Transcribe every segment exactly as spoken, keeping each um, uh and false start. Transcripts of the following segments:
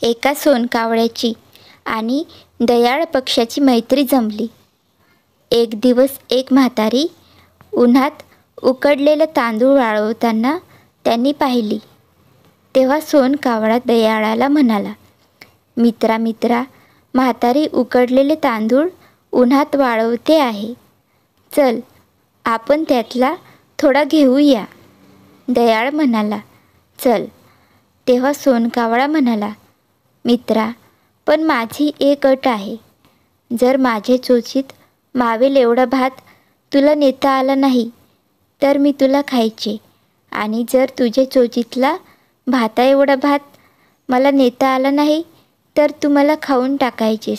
एका सोनकावळ्याची आणि दयाळ पक्ष्याची मैत्री जमली. एक दिवस एक म्हातारी उन्हात उकडलेलं तांदूळ वाळवताना त्यांनी पाहिली. तेव्हा सोनकावळा दयाळाला म्हणाला, मित्रा मित्रा म्हातारी उकडलेले तांदूळ उन्हात वाळवते आहे. चल आपण त्यातला थोडा घेऊया. दयाळ म्हणाला, चल. तेव्हा सोनकावळा म्हणाला, मित्रा पण माझी एक अट आहे. जर माझ्या चोचीत मावेल एवढा भात तुला नेता आला नाही तर मी तुला खायचे, आणि जर तुझ्या चोचीतला भाता एवढा भात मला नेता आला नाही तर तू मला खाऊन टाकायचेस.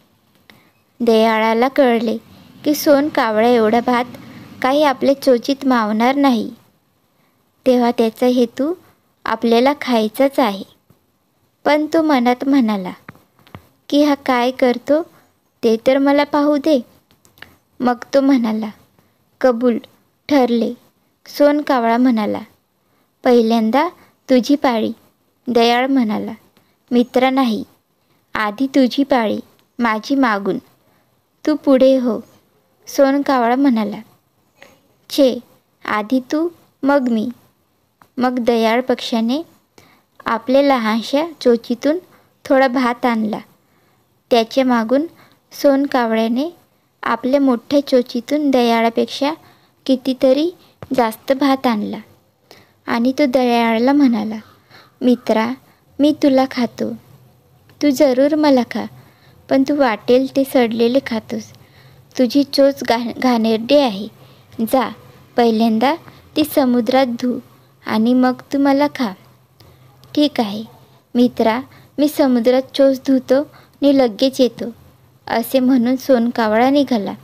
दयाळाला कळले की सोनकावळा एवढा भात काही आपल्या चोचीत मावणार नाही. तेव्हा त्याचा हेतू आपल्याला खायचाच आहे. पण तो मनात म्हणाला की हा काय करतो ते तर मला पाहू दे. मग तो म्हणाला, कबूल, ठरले. सोनकावळा म्हणाला, पहिल्यांदा तुझी पाळी. दयाळ म्हणाला, मित्रा नाही, आधी तुझी पाळी, माझी मागून. तू पुढे हो. सोनकावळा म्हणाला, छे, आधी तू मग मी. मग दयाळ पक्ष्याने आपल्या लहानशा चोचीतून थोडा भात आणला. त्याच्या मागून सोनकावळ्याने आपल्या मोठ्या चोचीतून दयाळापेक्षा कितीतरी जास्त भात आणला, आणि तो दयाळाला म्हणाला, मित्रा मी तुला खातो. तू जरूर मला खा, पण तू वाटेल ते सडलेले खातोस. तुझी चोच घा घाणेरडी आहे. जा, पहिल्यांदा ती समुद्रात धु आणि मग तू मला खा. ठीक आहे मित्रा, मी समुद्रात चोच धुतो आणि लगेच येतो, असे म्हणून सोनकावळा निघाला.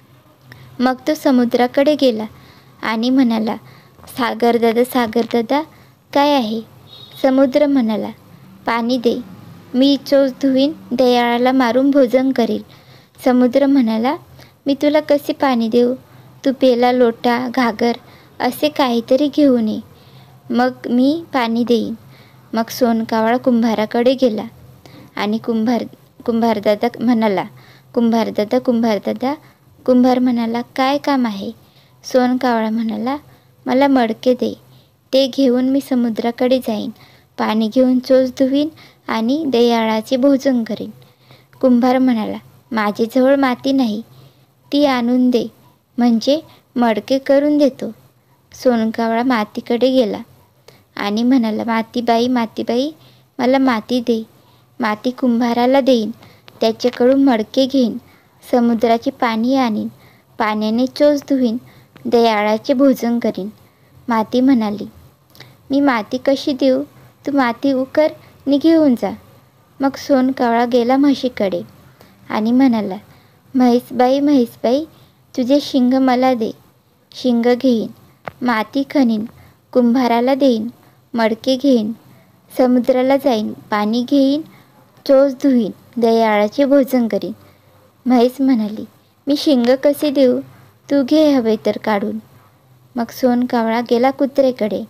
मग तो समुद्राकडे गेला आणि म्हणाला, सागरदादा सागरदादा काय आहे? समुद्र म्हणाला, पाणी दे, मी चोच धुवीन, दयाळाला मारून भोजन करील. समुद्र म्हणाला, मी तुला कसे पाणी देऊ? तू पेला लोटा, घागर असे काहीतरी घेऊन ये, मग मी पाणी देईन. मग सोनकावळा कुंभाराकडे गेला आणि कुंभार कुंभारदादा म्हणाला, कुंभारदादा कुंभारदादा. कुंभार म्हणाला, काय काम आहे? सोनकावळा म्हणाला, मला मडके दे, ते घेऊन मी समुद्राकडे जाईन, पाणी घेऊन चोच धुवीन आणि दयाळाचे भोजन करीन. कुंभार म्हणाला, माझ्याजवळ माती नाही, ती आणून दे, म्हणजे मडके करून देतो. सोनकावळा मातीकडे गेला आणि म्हणाला, मातीबाई मातीबाई मला माती दे. माती कुंभाराला देईन, त्याच्याकडून मडके घेईन, समुद्राचे पाणी आणीन, पाण्याने चोच धुवीन, दयाळाचे भोजन करीन. माती म्हणाली, मी माती कशी देऊ? तू माती उकर आणि घेऊन जा. मग सोनकावळा गेला म्हशीकडे आणि म्हणाला, म्हैसबाई म्हैसबाई तुझे शिंग मला दे. शिंग घेईन, माती खणीन, कुंभाराला देईन, मडके घेईन, समुद्राला जाईन, पाणी घेईन, चोच धुईन, दयाळाचे भोजन करीन. म्हैस म्हणाली, मी शिंग कसे देऊ? तू घे हवे तर काढून. मग सोनकावळा गेला कुत्रेकडे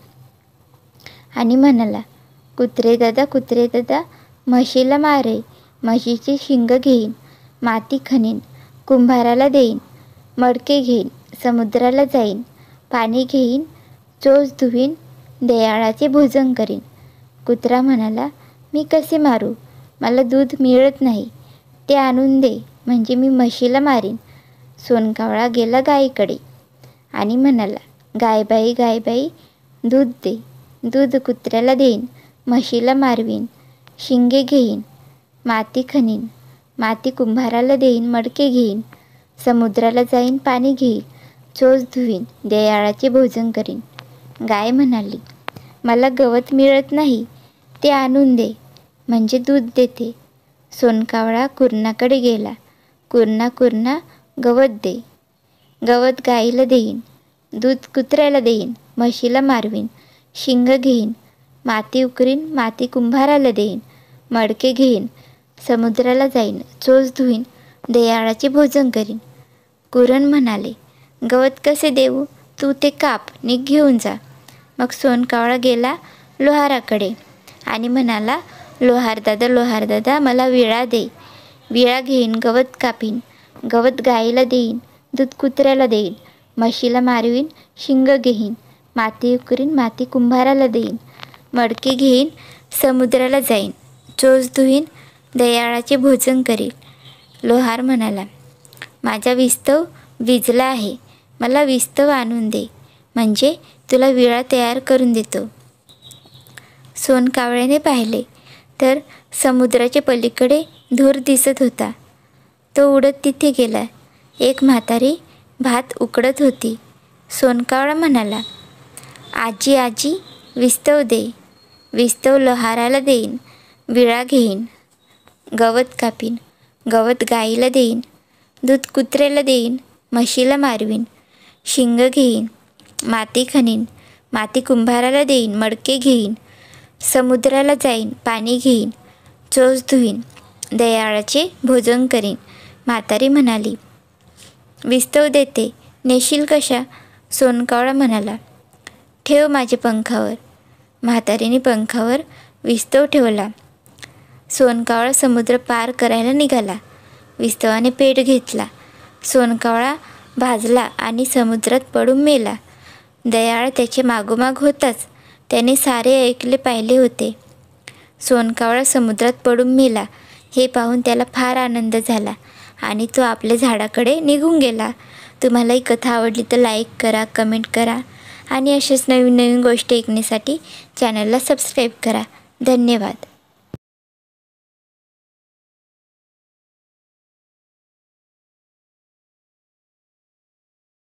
आणि म्हणाला, कुत्रे दादा कुत्रे दादा म्हशीला मारे, म्हशीचे शिंग घेईन, माती खणीन, कुंभाराला देईन, मडके घेईन, समुद्राला जाईन, पाणी घेईन, चोच धुवीन, दयाळाचे भोजन करीन. कुत्रा म्हणाला, मी कसे मारू? मला दूध मिळत नाही, ते आणून दे, म्हणजे मी म्हशीला मारीन. सोनकावळा गेला गाईकडे आणि म्हणाला, गायबाई गायबाई दूध दे. दूध कुत्र्याला देईन, म्हशीला मारवीन, शिंगे घेईन, माती खणीन, माती कुंभाराला देईन, मडके घेईन, समुद्राला जाईन, पाणी घेईन, चोच धुवीन, दयाळाचे भोजन करीन. गाय म्हणाली, मला गवत मिळत नाही, ते आणून दे, म्हणजे दूध देते. सोनकावळा कुरणाकडे गेला. कुरणा कुरणा गवत दे. गवत गाईला देईन, दूध कुत्र्याला देईन, म्हशीला मारवीन, शिंग घेईन, माती उकरीन, माती कुंभाराला देईन, मडके घेईन, समुद्राला जाईन, चोच धुईन, दयाळाचे भोजन करीन. कुरण म्हणाले, गवत कसे देऊ? तू ते काप आणि घेऊन जा. मग सोनकावळा गेला लोहाराकडे आणि म्हणाला, लोहारदादा लोहारदादा मला विळा दे, विळा घेईन गवत कापीन, गवत गाईला देईन, दूध कुत्र्याला देईन, म्हशीला मारवीन, शिंग घेईन, माती उकरीन, माती कुंभाराला देईन, मडके घेईन, समुद्राला जाईन, चोच धुईन, दयाळाचे भोजन करीन. लोहार म्हणाला, माझा विस्तव विजला आहे, मला विस्तव आणून दे, म्हणजे तुला विळा तयार करून देतो. सोनकावळ्याने पाहिले तर समुद्राच्या पलीकडे धूर दिसत होता. तो उडत तिथे गेला. एक म्हातारी भात उकडत होती. सोनकावळा म्हणाला, आजी आजी विस्तव दे, विस्तव लोहाराला देईन, विळा घेईन, गवत कापीन, गवत गाईला देईन, दूध कुत्र्याला देईन, म्हशीला मारवीन, शिंग घेईन, माती खणीन, माती कुंभाराला देईन, मडके घेईन, समुद्राला जाईन, पाणी घेईन, चोच धुईन, दयाळाचे भोजन करीन. म्हातारी म्हणाली, विस्तव देते, नेशील कशा? सोनकावळा म्हणाला, ठेव माझे पंखावर. म्हातारीने पंखावर विस्तव ठेवला. सोनकावळा समुद्र पार करायला निघाला. विस्तवाने पेट घेतला. सोनकावळा भाजला आणि समुद्रात पडून मेला. दयाळ त्याचे मागोमाग होताच त्याने सारे ऐकले पाहिले होते. सोनकावळा समुद्रात पडून मेला हे पाहून त्याला फार आनंद झाला आणि तो आपल्या झाडाकडे निघून गेला. तुम्हाला ही कथा आवडली तर लाईक करा, कमेंट करा आणि अशाच नवीन नवीन गोष्टी ऐकण्यासाठी चॅनलला सबस्क्राईब करा. धन्यवाद.